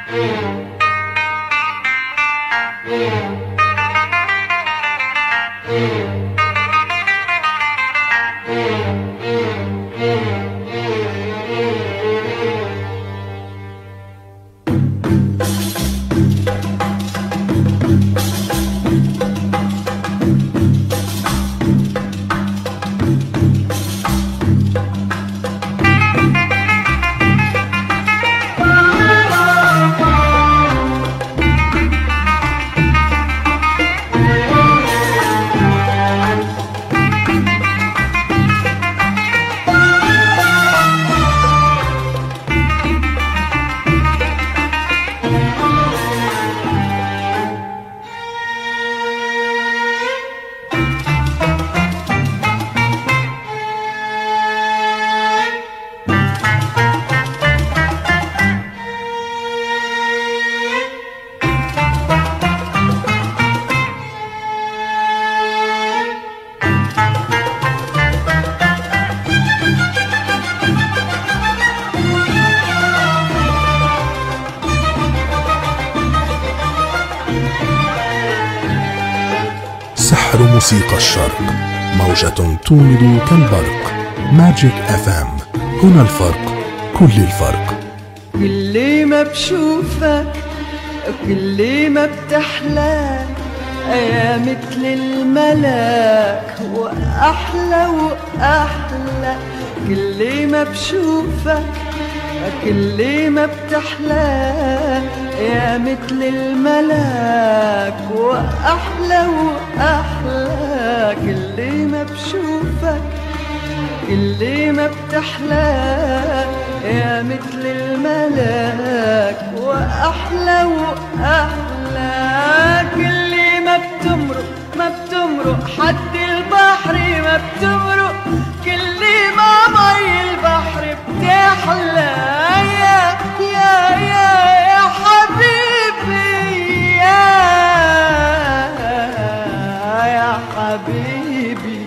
موسيقى الشرق، موجة تومض كالبرق. ماجيك FM، هنا الفرق، كل الفرق. كل ما بشوفك كل ما بتحلى يا مثل الملاك وأحلى وأحلى. كل ما بشوفك كل ما بتحلى يا مثل الملاك وأحلى وأحلى. كل ما بشوفك كل ما بتحلى يا مثل الملاك وأحلى وأحلى. كل ما بتمرق حد البحر ما بتمرق. كل ما مي البحر بتحلى يا حبيبي يا حبيبي.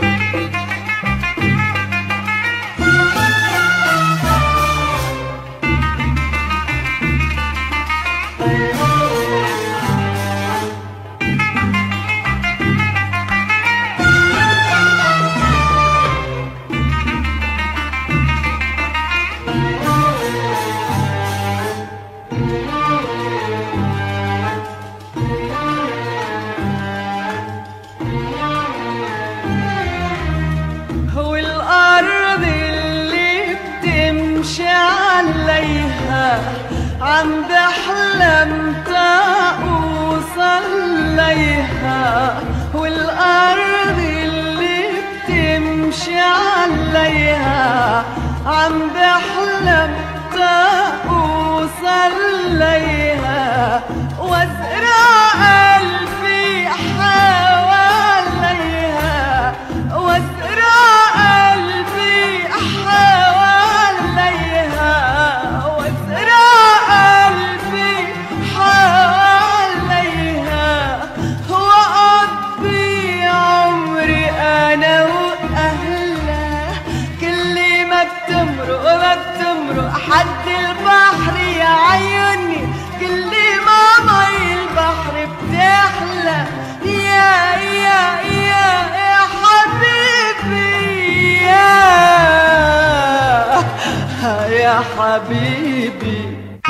عم بحلم اوصل ليها والارض اللي بتمشي عليها. عم بحلم اوصل ليها وازرع قلبي حواليها. وازرع قلبي حواليها. بتمرق حد البحر يا عيوني. كل ما مي البحر بتحلى يا حبيبي يا حبيبي.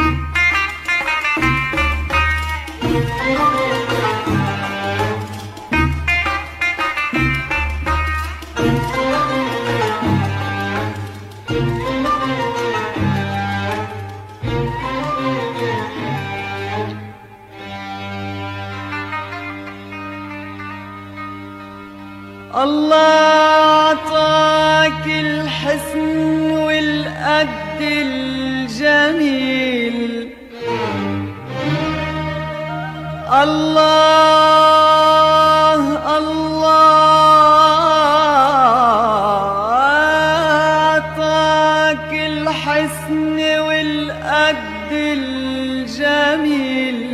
الله عطاك الحسن والقد الجميل. الله عطاك الحسن والقد الجميل.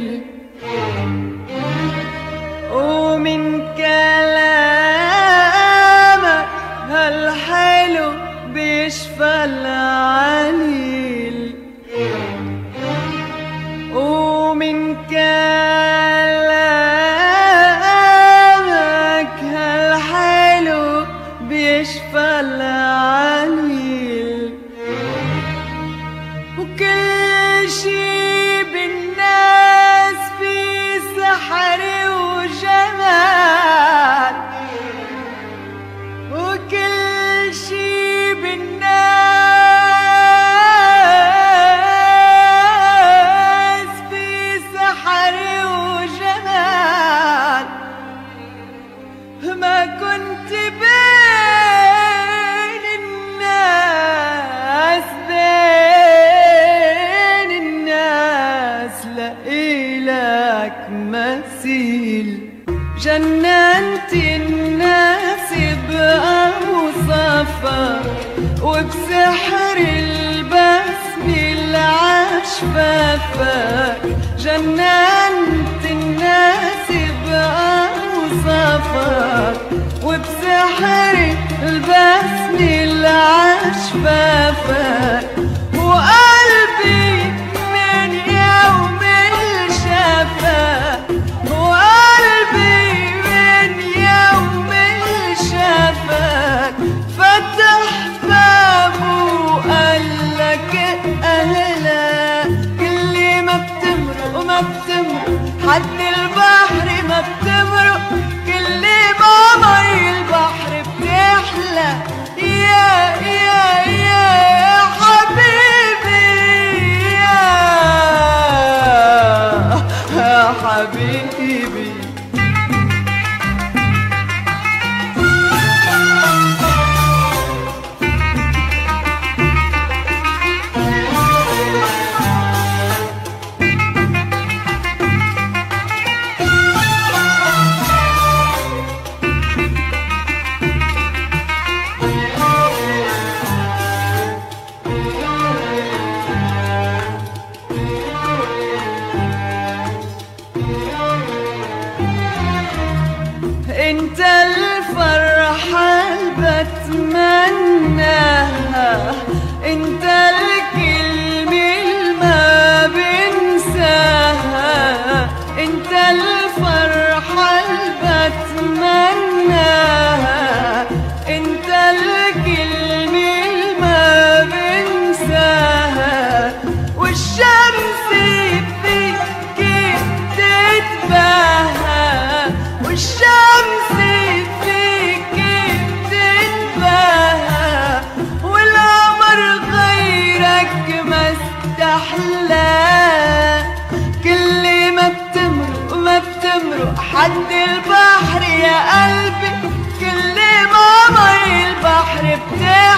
ومن كلامك هالحلو بيشفى العليل. شي بالناس في سحر وجمال، وكل شي بالناس في سحر وجمال. ما كنت بين الناس لإلك مثيل. جننت الناس بأوصافك وبسحر البسمة عشفافك. جننت الناس بأوصافك وبسحر البسمة عشفافك. وقلبي من يوم شافك، وقلبي من يوم شافك فتح بابه وقالك أهلا. كل ما بتمرق وما بتمرق حد البحر ما بتمرق، كل ما مي البحر بتحلى. يا يا يا حبيبي يا حبيبي. انت الفرحة اللي بتمناها، انت الكلمة اللي ما بنساها. انت الفرحة اللي بتمناها، انت الكلمة اللي ما بنساها. والشمس فيك تتباهى، والشمس فيك تتباهى. والقمر غيرك ما استحلى. كل ما بتمرق ما بتمرق حد البحر يا قلبي، كل ما مي البحر بتحلى.